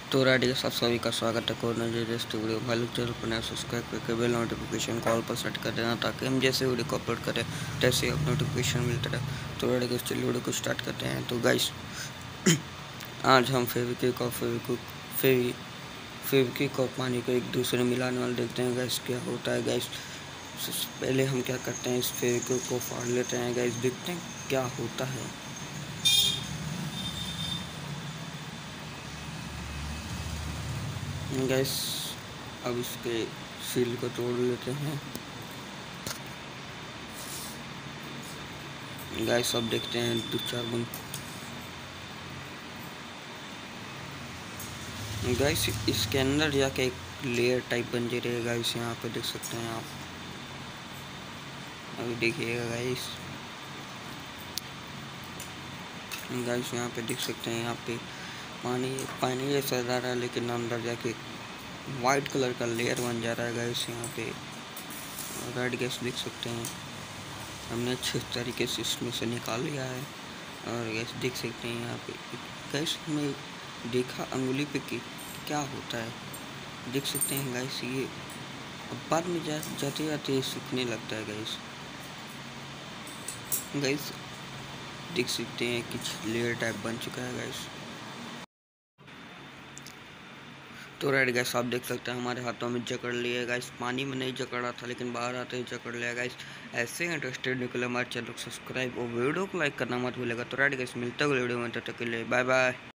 तो रेडी के साथ सभी का स्वागत है कोरोना जैसे वीडियो भाई लोग चैनल पर नया सब्सक्राइब करके बेल नोटिफिकेशन कॉल पर सेट कर देना ताकि हम जैसे वीडियो को अपलोड करें तैसे ही आप नोटिफिकेशन मिलता रहे। तो रेडी चलिए वीडियो को स्टार्ट करते हैं। तो गाइस आज हम फेविक्विक और फेविक्विक और पानी को एक दूसरे में मिलाने वाले देखते हैं गाइस क्या होता है। गाइस पहले हम क्या करते हैं, इस फेविक्विक को फाड़ लेते हैं गाइस, देखते हैं क्या होता है। गैस अब इसके सील को तोड़ लेते हैं। गैस अब देखते हैं दो चार बूंद। गैस इसके अंदर जाके एक लेयर टाइप बन जा रही है गाइस, यहाँ पे देख सकते हैं आप। अभी देखिएगा गाइस, गाइस यहाँ पे देख सकते हैं, यहाँ पे पानी जैसा जा रहा है लेकिन अंदर जाके वाइट कलर का लेयर बन जा रहा है गाइस। यहाँ पे रेड गैस देख सकते हैं, हमने अच्छे तरीके से इसमें से निकाल लिया है। और गैस देख सकते हैं यहाँ पे गैस में देखा अंगुली पे कि क्या होता है, देख सकते हैं गैस। ये अब बाद में जाते जाते सूखने लगता है गैस। गैस देख सकते हैं कुछ लेयर टाइप बन चुका है गैस। तो रेड गैस आप देख सकते हैं हमारे हाथों में जकड़ लिया गैस, पानी में नहीं जकड़ा था लेकिन बाहर आते ही जकड़ लिया गैस। ऐसे इंटरेस्टेड निकले हमारे चैनल को सब्सक्राइब और वीडियो को लाइक करना मत भूलेगा। तो रेड गैस मिलते हुए वीडियो में, तब तक के लिए बाय बाय।